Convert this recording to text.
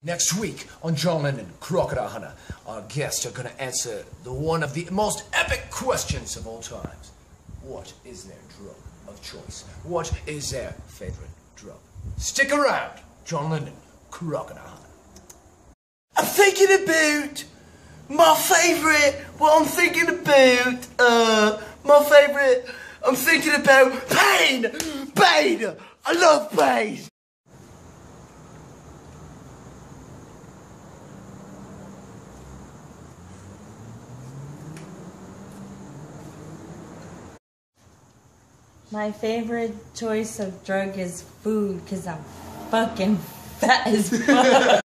Next week on Jon Len and Crocodile Hunter, our guests are going to answer one of the most epic questions of all times. What is their drug of choice? What is their favorite drug? Stick around, Jon Len and Crocodile Hunter. I'm thinking about my favorite. I'm thinking about pain. Pain. I love pain. My favorite choice of drug is food, because I'm fucking fat as fuck.